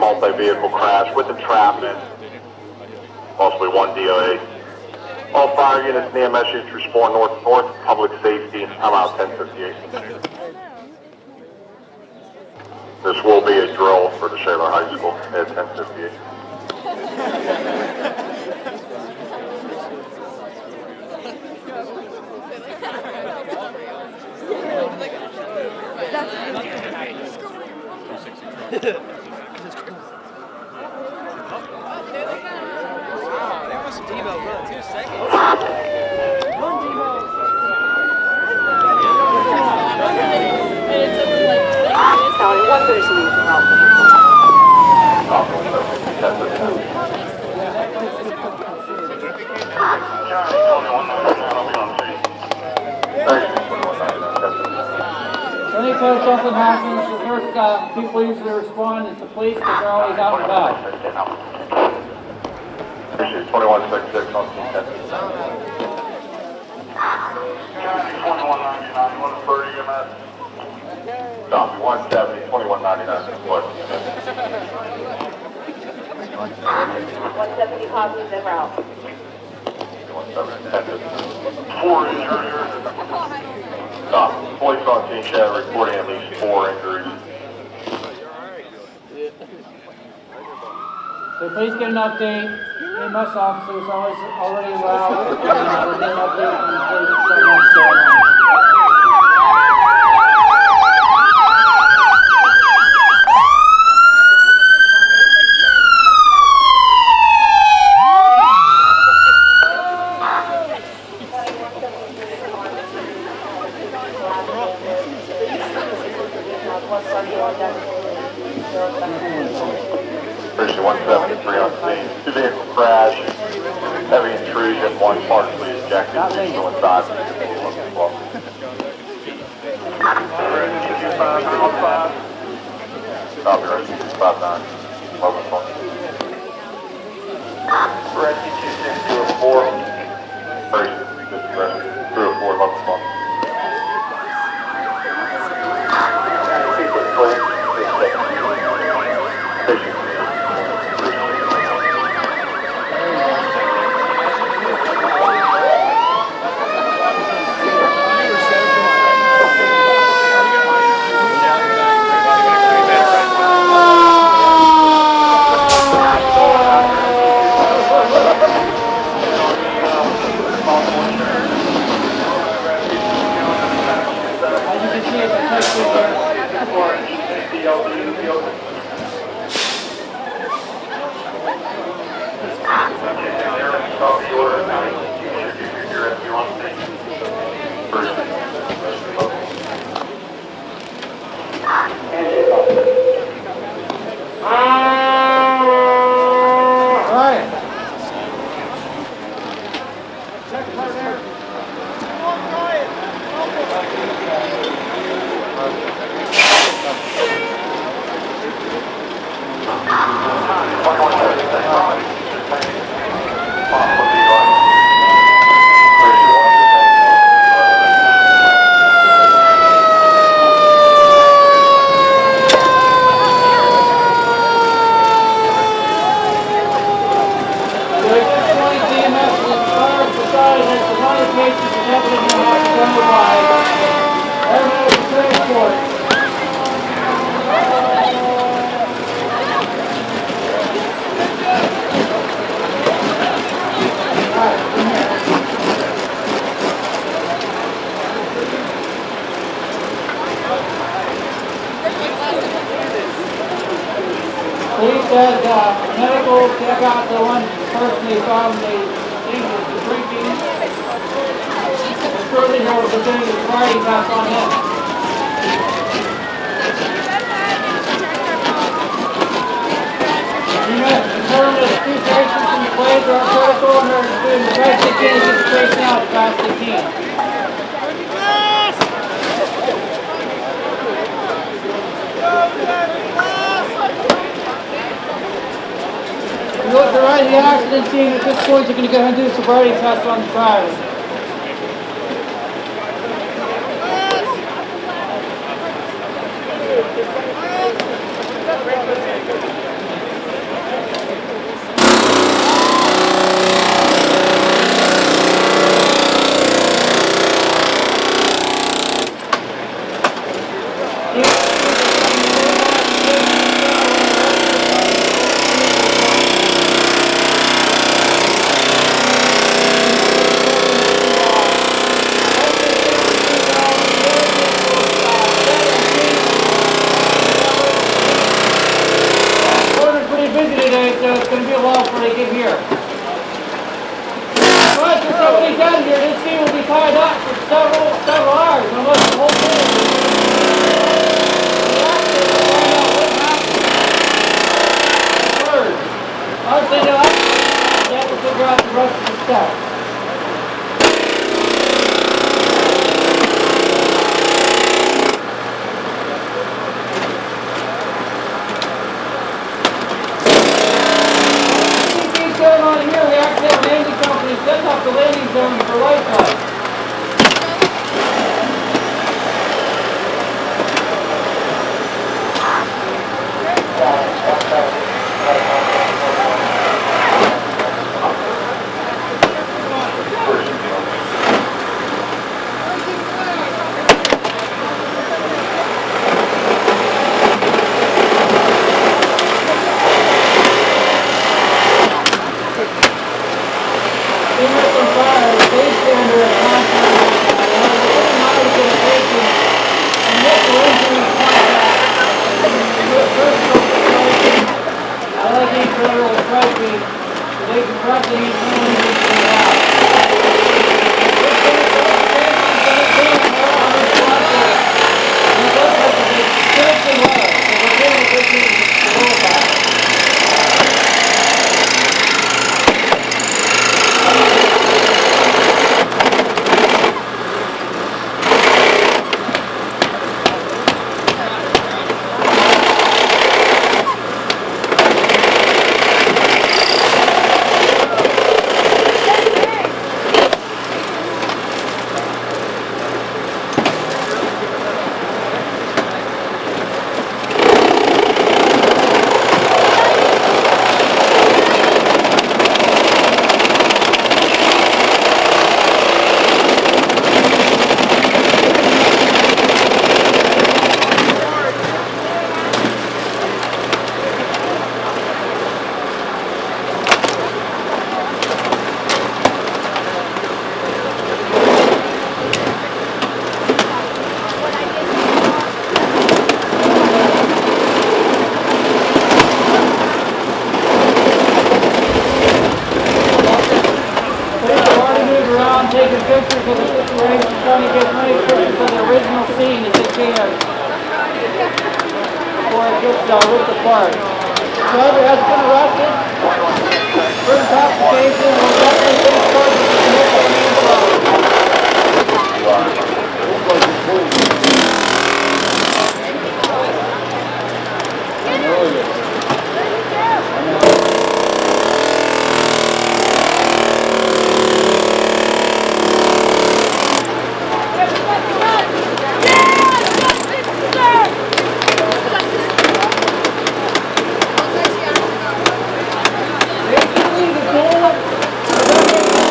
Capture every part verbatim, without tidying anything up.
multi-vehicle crash with entrapment, possibly one D O A. All fire units and E M S units respond north north, public safety, I'm out ten fifty-eight. This will be a drill for the Shaler High School at ten fifty-eight. Sorry, one person needs help. Anytime something happens, the first uh, people usually respond is the police because they're always out and about. twenty-one sixty-six on ten. twenty-one ninety-nine, one thirty E M S. Copy, one seventy, twenty-one ninety-nine. one seventy copies en route. Four injuries. Copy. Police on scene chat reporting at least four injuries. So please get an update. E M S officers always already around. We'll get an update from the police if something's going on. one seventy-three on scene. Two vehicle crash, heavy intrusion, one partially ejected vehicle inside. Copy, rescue two five nine. Mobile phone. Rescue two six zero four. Rescue three oh four, mobile phone. Police said uh, medical check out the one person they found they think was drinking. Surely there was a thing of party back on him. You must determine that the two patients in the place are critical and they're doing the best they can to get the patient out as fast as they can. Look, they're right at the accident scene. At this point, they're going to go ahead and do a sobriety test on the driver. busy today, so it's going to be a while before they get here. But since everybody's down here, this scene will be tied up for several, several hours, unless the whole thing is Honestly, no, I have to figure out the rest of the stuff. Going on here, we actually have a landing company setting up the landing zone for lifetime. Taking pictures of the situation, trying to get as many pictures of the original scene as they can before it gets uh, ripped apart. Whoever has been arrested for intoxication will definitely face charges of committing Basically, the goal of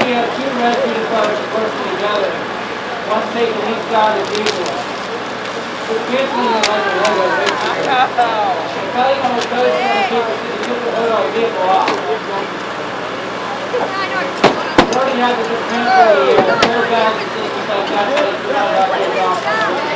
we have two rescue departments working together. One's taking each side of the vehicle. We're canceling it like a Lego picture. The Kelly one was posted on the paper so you took the hood on the vehicle off. We already had to just transfer the airbags and things like that, so it's not about to go off.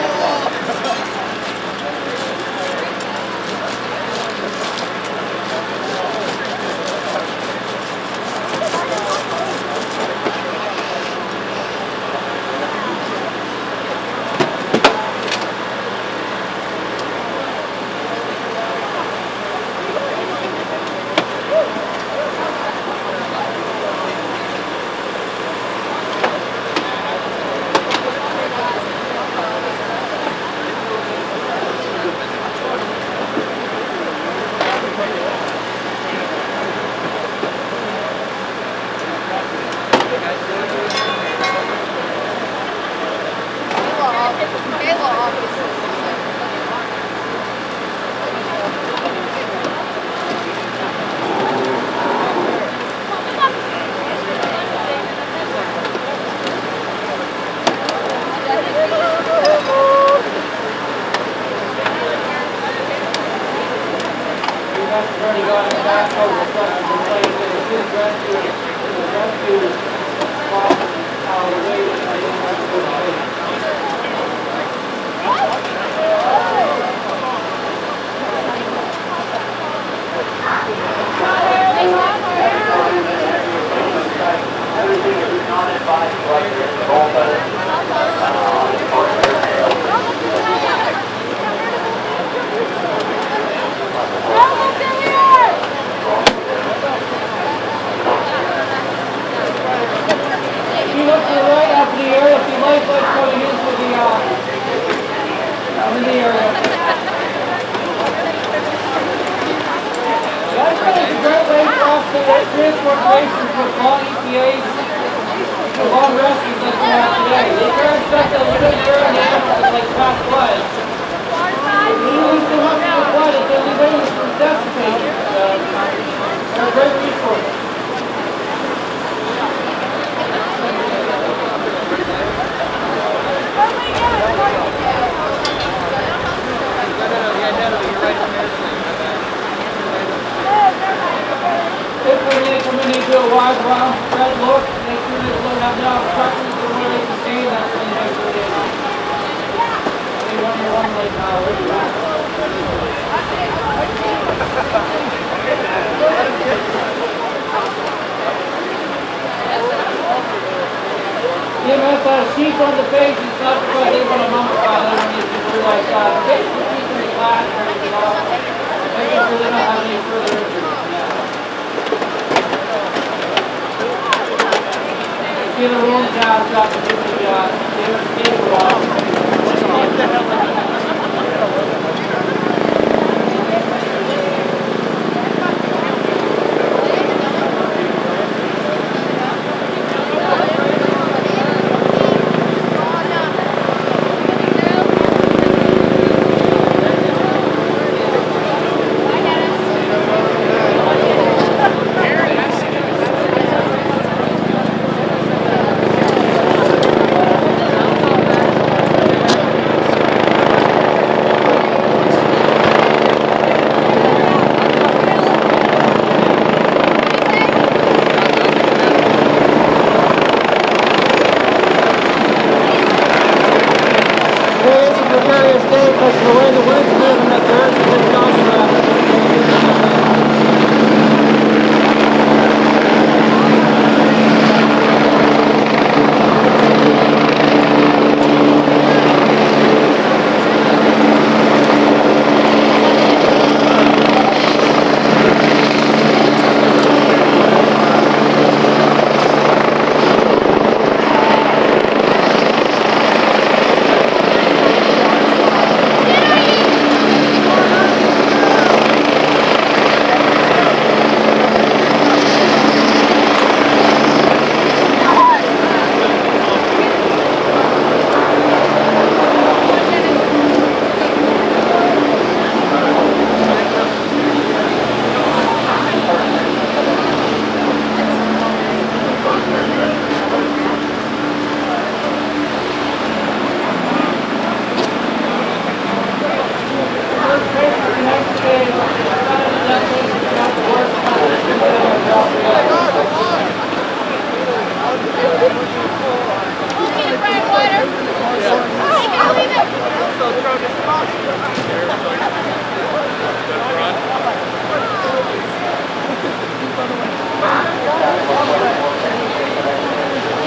Already got it back over the front of the place, and it's his rescue, the rescue box out of the way that I didn't have to go away. Everything is not advised like all If you look to the right up in the area, see lifeboats going into the, uh, in the area. That's a great way for us to transport patients with long E T As, with long rescues like we have today. They carry stuff that we couldn't carry in animals like past floods. If we lose too much of the flood, it's only way to resuscitate it. So, they're a great resource. If we need to come in and do a wide round spread look, make sure they don't have no obstructions to where they can see, that's when they make sure they do. They run your one way now, where you at? E M S has sheep on the face, it's not because they want to mummify them, it's just for like, uh, getting the sheep in the glass and everything else, making sure they don't have any further injuries. See the rolling jobs got to do the, uh, the stable off. There, so